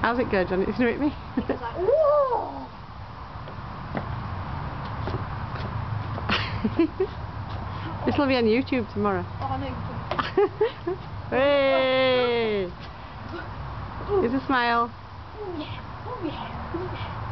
How's it go, John? It's gonna hit me. It was like, whoa! This will be on YouTube tomorrow. Oh, I know. Hey! Here's a smile. Oh yeah, oh yeah, oh yeah.